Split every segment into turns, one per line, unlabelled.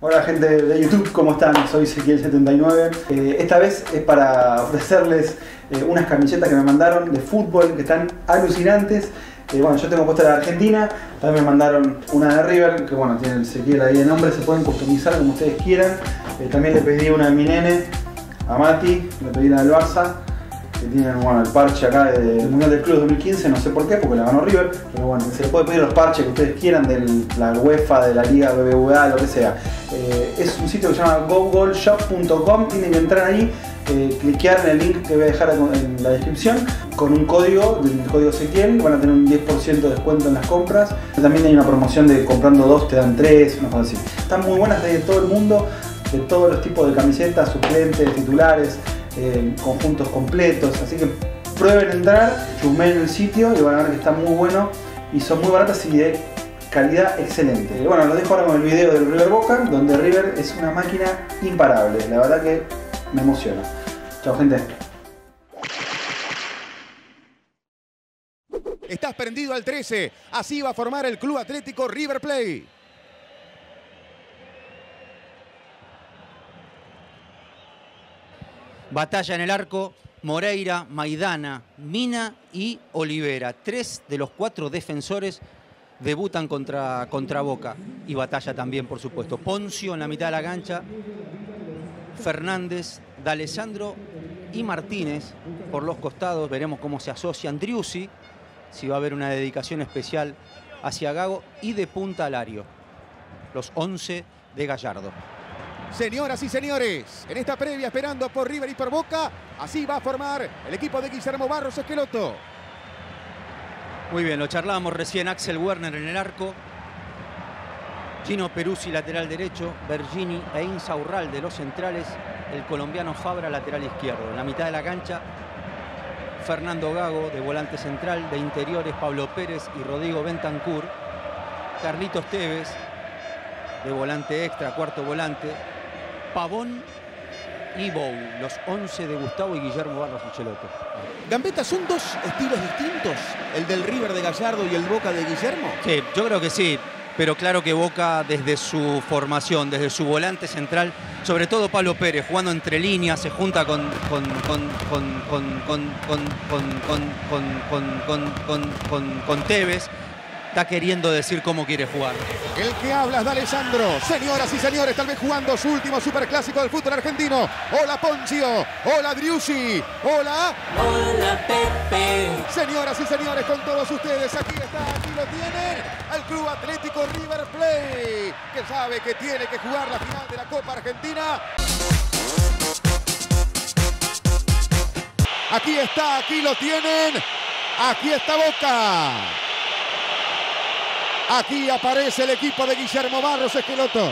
Hola gente de YouTube, ¿cómo están? Soy Ezequiel79. Esta vez es para ofrecerles unas camisetas que me mandaron de fútbol que están alucinantes. Bueno, yo tengo puesta la de Argentina, también me mandaron una de River, que bueno, tiene el Ezequiel ahí de nombre, se pueden customizar como ustedes quieran. También le pedí una a mi nene, a Mati, le pedí la del Barça, que tienen bueno, el parche acá del Mundial del Club 2015, no sé por qué, porque la ganó River, pero bueno, se le puede pedir los parches que ustedes quieran de la UEFA, de la Liga BBVA, lo que sea. Es un sitio que se llama gogolshop.com, tienen que entrar ahí, cliquear en el link que voy a dejar en la descripción, con un código, el código Ezequiel, van a tener un 10% de descuento en las compras. También hay una promoción de comprando 2 te dan 3, una cosa así. Están muy buenas de todo el mundo, de todos los tipos de camisetas, suplentes, titulares, conjuntos completos, así que prueben entrar, chusmeen el sitio y van a ver que está muy bueno y son muy baratas y de calidad excelente. Bueno, los dejo ahora con el video del River Boca, donde River es una máquina imparable, la verdad que me emociona. Chao gente.
Estás prendido al 13, así va a formar el Club Atlético River Plate.
Batalla en el arco, Moreira, Maidana, Mina y Olivera. 3 de los 4 defensores debutan contra Boca. Y Batalla también, por supuesto. Poncio en la mitad de la cancha, Fernández, D'Alessandro y Martínez por los costados. Veremos cómo se asocian Driussi, si va a haber una dedicación especial hacia Gago, y de punta Alario. Los 11 de Gallardo.
Señoras y señores, en esta previa esperando por River y por Boca, así va a formar el equipo de Guillermo Barros Esqueloto.
Muy bien, lo charlábamos recién. Axel Werner en el arco, Gino Peruzzi lateral derecho, Bergini e Insaurral de los centrales, el colombiano Fabra lateral izquierdo. En la mitad de la cancha, Fernando Gago de volante central, de interiores Pablo Pérez y Rodrigo Bentancur, Carlitos Tevez de volante extra, cuarto volante, Pavón y Bou, los 11 de Gustavo y Guillermo Barros Esqueloto.
Gambetta, ¿son dos estilos distintos? ¿El del River de Gallardo y el Boca de Guillermo?
Sí, yo creo que sí, pero claro que Boca desde su formación, desde su volante central, sobre todo Pablo Pérez, jugando entre líneas, se junta con Tevez, está queriendo decir cómo quiere jugar.
El que habla es D'Alessandro. Señoras y señores, tal vez jugando su último superclásico del fútbol argentino. Hola Poncio, hola Driussi, hola.
Hola Pepe.
Señoras y señores, con todos ustedes, aquí lo tienen, al Club Atlético River Plate, que sabe que tiene que jugar la final de la Copa Argentina. Aquí está, aquí lo tienen, aquí está Boca. Aquí aparece el equipo de Guillermo Barros Esqueloto.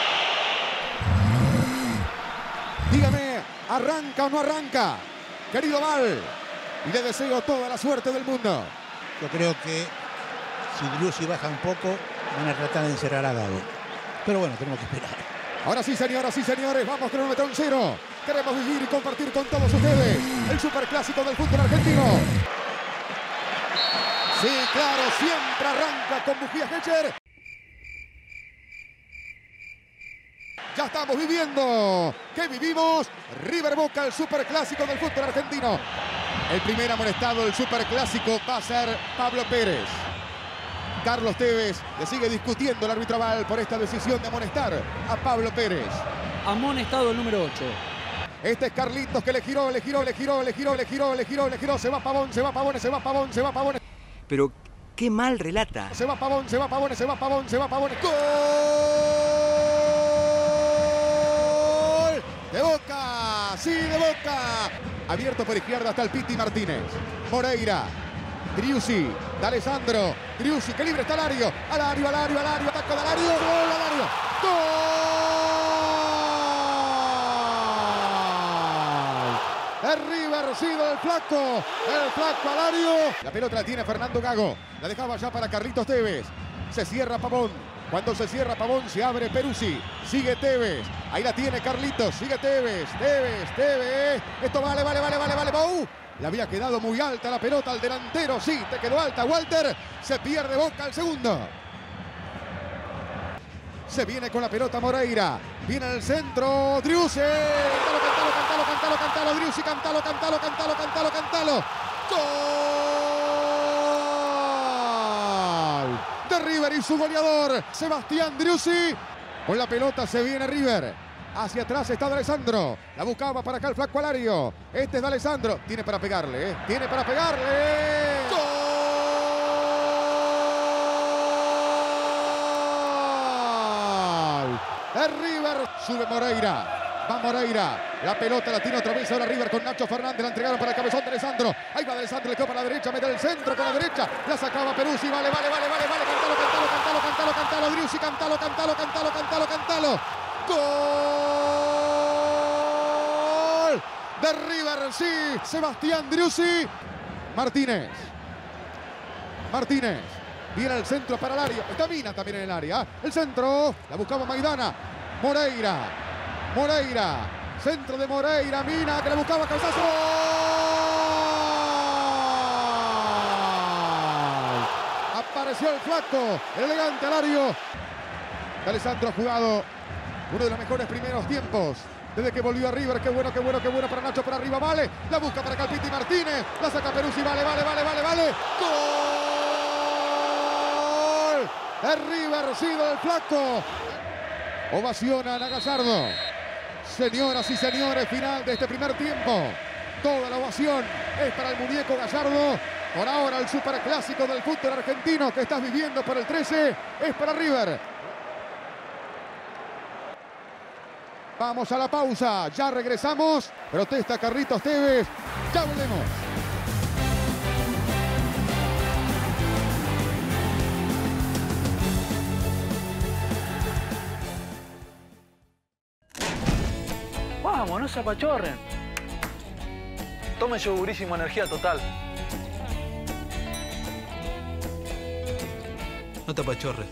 Dígame, ¿arranca o no arranca? Querido Val, y le deseo toda la suerte del mundo.
Yo creo que si Driussi baja un poco, van a tratar de encerrar a Gago. Pero bueno, tenemos que esperar.
Ahora sí, señoras y señores, vamos cronómetro en cero. Queremos vivir y compartir con todos ustedes el superclásico del fútbol argentino. Sí, claro, siempre arranca con Bujía Hecher. Ya estamos viviendo. ¿Qué vivimos? River Boca, el superclásico del fútbol argentino. El primer amonestado del superclásico va a ser Pablo Pérez. Carlos Tevez le sigue discutiendo el árbitro Val por esta decisión de amonestar a Pablo Pérez.
Amonestado el número 8.
Este es Carlitos que le giró. Se va Pavón, se va Pavón.
Pero qué mal relata.
Se va Pavón. ¡Gol! ¡De Boca! ¡Sí, de Boca! Abierto por izquierda hasta el Piti Martínez. Moreira. Driussi. D'Alessandro. Driussi, que libre está Alario. Alario. Ataca de Alario. ¡Gol, Alario! ¡Gol! De River, sí, del flaco. El flaco Alario. La pelota la tiene Fernando Gago. La dejaba ya para Carlitos Tevez. Se cierra Pavón. Cuando se cierra Pavón, se abre Peruzzi. Sigue Tevez. Ahí la tiene Carlitos. Sigue Tevez. Esto vale. Bou. Le había quedado muy alta la pelota al delantero. Sí, te quedó alta, Walter. Se pierde Boca al segundo. Se viene con la pelota Moreira. Viene el centro. Driussi. Cantalo. Driussi, cantalo. ¡Gol! De River y su goleador, Sebastián Driussi. Con la pelota se viene River. Hacia atrás está D'Alessandro. La buscaba para acá el flaco Alario. Este es D'Alessandro. Tiene para pegarle, ¿eh? Tiene para pegarle. ¡Gol! De River. Sube Moreira. Va Moreira, la pelota la tiene otra vez ahora River con Nacho Fernández, la entregaron para el cabezón de D'Alessandro. Ahí va D'Alessandro, le quedó para la derecha, mete el centro con la derecha, la sacaba Peruzzi, vale, cantalo, Driussi, cantalo. Gol de River, sí, Sebastián Driussi. Martínez, viene el centro para el área, está Mina también en el área, el centro, la buscaba Maidana, Moreira, centro de Moreira, Mina que le buscaba cabezazo. Apareció el flaco, el elegante Alario. D'Alessandro ha jugado uno de los mejores primeros tiempos desde que volvió a River. Qué bueno para Nacho, para arriba, vale. La busca para Calpiti Martínez, la saca Peruzzi, vale. ¡Gol! De River, sí, del flaco. Ovacionan a Gallardo. Señoras y señores, final de este primer tiempo. Toda la ovación es para el muñeco Gallardo. Por ahora el superclásico del fútbol argentino que estás viviendo por el 13 es para River. Vamos a la pausa, ya regresamos. Protesta Carlitos Tevez. Ya volvemos.
Vamos, no se apachorren. Tomen Yogurísimo Energía Total.
No te apachorres.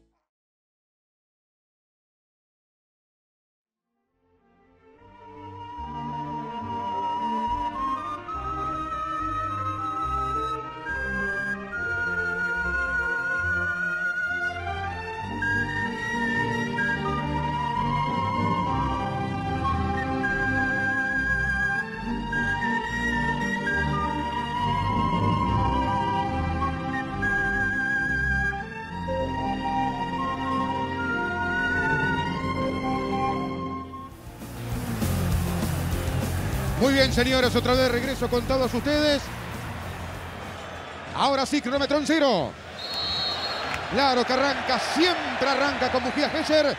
Muy bien, señores, otra vez regreso con todos ustedes. Ahora sí, cronómetro en cero. Claro que arranca, siempre arranca con bujía Gesser.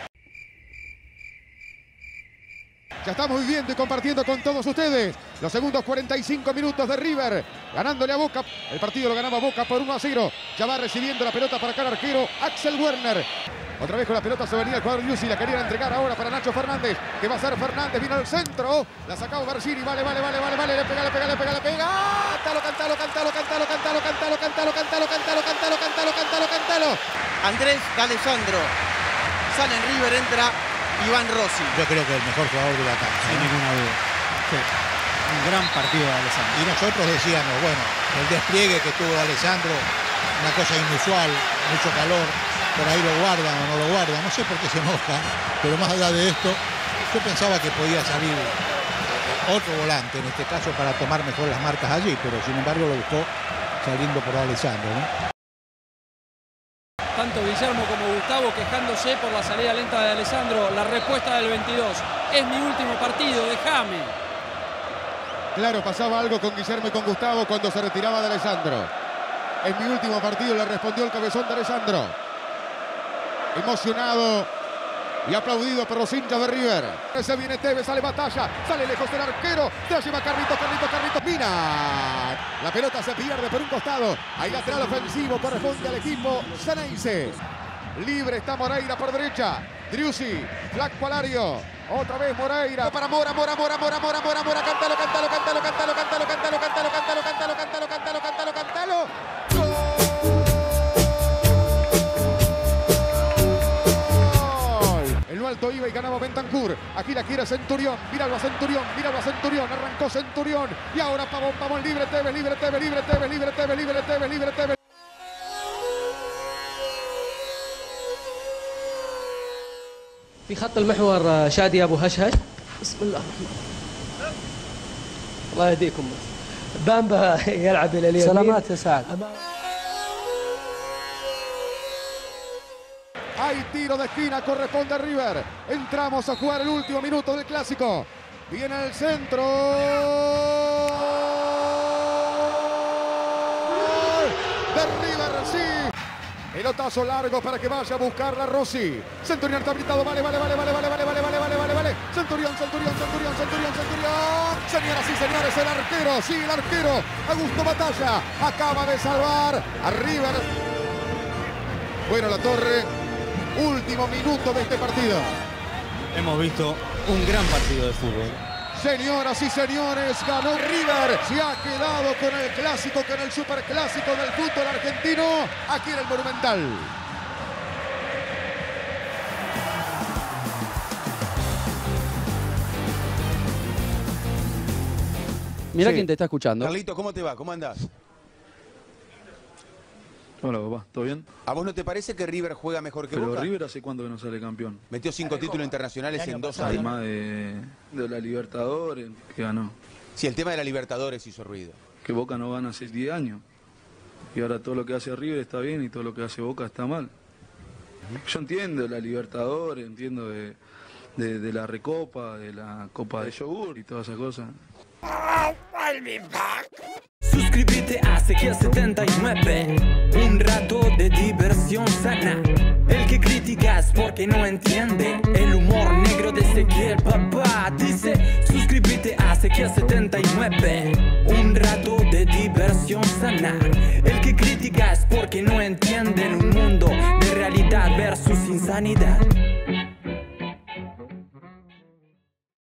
Ya estamos viviendo y compartiendo con todos ustedes los segundos 45 minutos de River, ganándole a Boca. El partido lo ganaba Boca por 1-0. Ya va recibiendo la pelota para acá el arquero Axel Werner. Otra vez con la pelota se venía el jugador Driussi, la querían entregar ahora para Nacho Fernández, que va a ser Fernández, viene al centro, la sacó Bergini, vale, le pega. Cantalo.
Andrés D'Alessandro. Sale en River, entra Iván Rossi.
Yo creo que el mejor jugador de la cancha.
Sin ninguna duda. Sí. Un gran partido de D'Alessandro.
Y nosotros decíamos, bueno, el despliegue que tuvo D'Alessandro, una cosa inusual, mucho calor. Por ahí lo guardan o no lo guardan, no sé por qué se enoja, pero más allá de esto, yo pensaba que podía salir otro volante, en este caso para tomar mejor las marcas allí, pero sin embargo lo buscó saliendo por D'Alessandro, ¿no?
Tanto Guillermo como Gustavo quejándose por la salida lenta de D'Alessandro. La respuesta del 22, es mi último partido, déjame.
Claro, pasaba algo con Guillermo y con Gustavo cuando se retiraba D'Alessandro. En mi último partido le respondió el cabezón de D'Alessandro. Emocionado y aplaudido por los hinchas de River. Se viene Tevez, sale batalla, sale lejos del arquero, se la lleva Carlitos, Mina. La pelota se pierde por un costado. Hay lateral ofensivo, corresponde al equipo Ceneice. Libre está Moreira por derecha. Driussi, flaco Alario. Otra vez Moreira para Mora. Cantalo. Alto iba y ganaba Bentancur. Aquí la quiere Centurión. Míralo a Centurión. Arrancó Centurión. Y ahora Pavón libre. Tevez.
في خط المحور شادي أبو هشهش. بسم الله الرحمن الرحيم. الله يهديكم. بامبا يلعب إلى اليمين.
سلامات يا سعد.
Hay tiro de esquina, corresponde a River. Entramos a jugar el último minuto del clásico. Viene el centro. De River, sí. Pelotazo largo para que vaya a buscarla Rossi. Centurión está habilitado. Vale. Centurión. Señoras y señores, el arquero. Sí, el arquero. Augusto Batalla acaba de salvar a River. Bueno, La Torre. Último minuto de este partido.
Hemos visto un gran partido de fútbol.
Señoras y señores, ganó River. Se ha quedado con el clásico, con el superclásico del fútbol argentino, aquí en el Monumental.
Mirá quién te está escuchando.
Carlito, ¿cómo te va? ¿Cómo andás?
Hola, papá, ¿todo bien?
¿A vos no te parece que River juega mejor que Boca?
Pero River hace cuánto que no sale campeón.
Metió 5 títulos internacionales en 2 años.
Además de la Libertadores, que ganó.
Sí, el tema de la Libertadores hizo ruido.
Que Boca no gana hace 10 años. Y ahora todo lo que hace River está bien y todo lo que hace Boca está mal. Yo entiendo la Libertadores, entiendo de la Recopa, de la Copa de Yogur y todas esas cosas.
Suscríbete a Ezequiel 79, un rato de diversión sana. El que critica es porque no entiende el humor negro de Ezequiel, papá. Dice, suscríbete a Ezequiel 79, un rato de diversión sana. El que critica es porque no entiende un mundo de realidad versus insanidad.